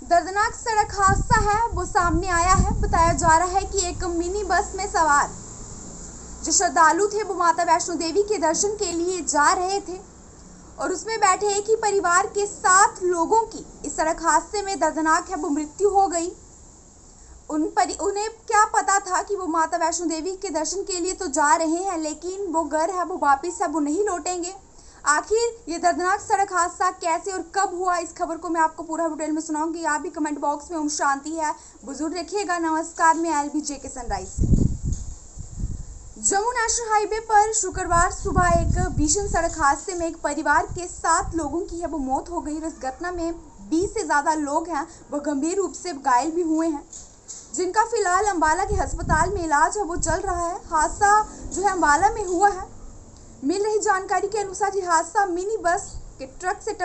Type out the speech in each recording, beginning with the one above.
दर्दनाक सड़क हादसा है वो सामने आया है। बताया जा रहा है कि एक मिनी बस में सवार जो श्रद्धालु थे वो माता वैष्णो देवी के दर्शन के लिए जा रहे थे और उसमें बैठे एक ही परिवार के 7 लोगों की इस सड़क हादसे में दर्दनाक है वो मृत्यु हो गई। उन्हें क्या पता था कि वो माता वैष्णो देवी के दर्शन के लिए तो जा रहे हैं, लेकिन वो घर है वो वापिस है वो नहीं लौटेंगे। आखिर ये दर्दनाक सड़क हादसा कैसे और कब हुआ, इस खबर को मैं आपको पूरा डिटेल में सुनाऊंगी। आप भी कमेंट बॉक्स में ओम शांति है बुजुर्ग रखिएगा। नमस्कार, मैं LBJ के सनराइज से। जम्मू नेशनल हाईवे पर शुक्रवार सुबह एक भीषण सड़क हादसे में एक परिवार के 7 लोगों की है वो मौत हो गई। इस घटना में 20 से ज्यादा लोग हैं वो गंभीर रूप से घायल भी हुए हैं, जिनका फिलहाल अंबाला के अस्पताल में इलाज है वो चल रहा है। हादसा जो है अंबाला में हुआ है। मिल रही जानकारी के अनुसार ये हादसा मिनी बस के ट्रक से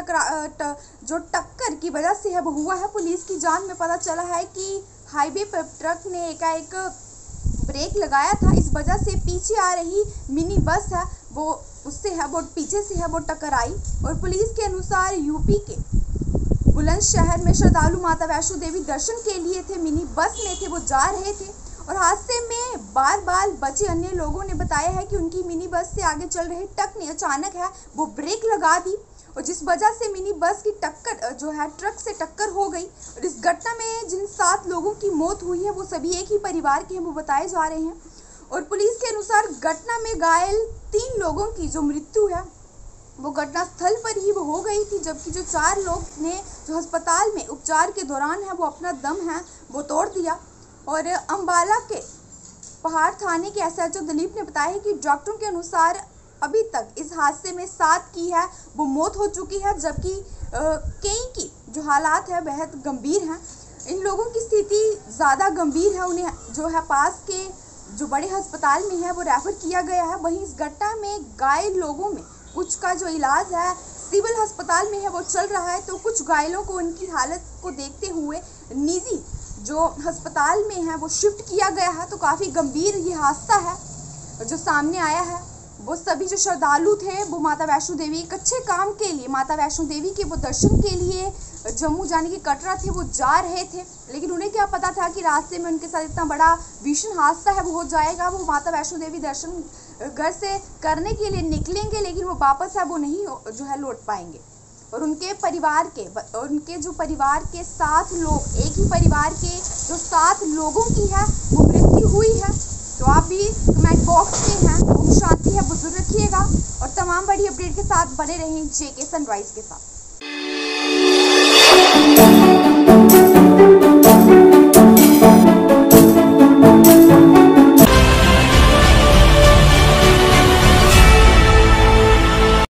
टक्कर की वजह से है वो हुआ है। पुलिस की जांच में पता चला है कि हाईवे पर ट्रक ने एकाएक ब्रेक लगाया था, इस वजह से पीछे आ रही मिनी बस है वो उससे है वो पीछे से है वो टक्कर आई। और पुलिस के अनुसार यूपी के बुलंदशहर में श्रद्धालु माता वैष्णो देवी दर्शन के लिए थे, मिनी बस में थे वो जा रहे थे और हादसे में बाल बचे अन्य लोगों ने बताया है कि उनकी मिनी बस से आगे चल रहे ट्रक ने अचानक है वो ब्रेक लगा दी और जिस वजह से मिनी बस की टक्कर जो है ट्रक से टक्कर हो गई। और इस घटना में जिन 7 लोगों की मौत हुई है वो सभी एक ही परिवार के हैं वो बताए जा रहे हैं। और पुलिस के अनुसार घटना में घायल 3 लोगों की जो मृत्यु है वो घटना स्थल पर ही वो हो गई थी, जबकि जो 4 लोग ने जो अस्पताल में उपचार के दौरान है वो अपना दम है वो तोड़ दिया। और अंबाला के पहाड़ थाने के SHO दिलीप ने बताया कि डॉक्टरों के अनुसार अभी तक इस हादसे में 7 की है वो मौत हो चुकी है, जबकि कई की जो हालात है बेहद गंभीर हैं। इन लोगों की स्थिति ज़्यादा गंभीर है, उन्हें जो है पास के जो बड़े अस्पताल में है वो रेफर किया गया है। वहीं इस घटना में घायल लोगों में कुछ का जो इलाज है सिविल अस्पताल में है वो चल रहा है, तो कुछ घायलों को उनकी हालत को देखते हुए निजी जो अस्पताल में है वो शिफ्ट किया गया है। तो काफ़ी गंभीर ये हादसा है जो सामने आया है। वो सभी जो श्रद्धालु थे वो माता वैष्णो देवी एक अच्छे काम के लिए माता वैष्णो देवी के वो दर्शन के लिए जम्मू जाने के कटरा थे वो जा रहे थे, लेकिन उन्हें क्या पता था कि रास्ते में उनके साथ इतना बड़ा भीषण हादसा है वो हो जाएगा। वो माता वैष्णो देवी दर्शन घर से करने के लिए निकलेंगे, लेकिन वो वापस है वो नहीं जो है लौट पाएंगे। और उनके जो परिवार के 7 लोग, एक ही परिवार के जो 7 लोगों की है वो मृत्यु हुई है। तो आप भी कमेंट बॉक्स में हैं ओम शांति है बुजुर्ग रखिएगा और तमाम बड़ी अपडेट के साथ बने रहें JK सनराइज के साथ।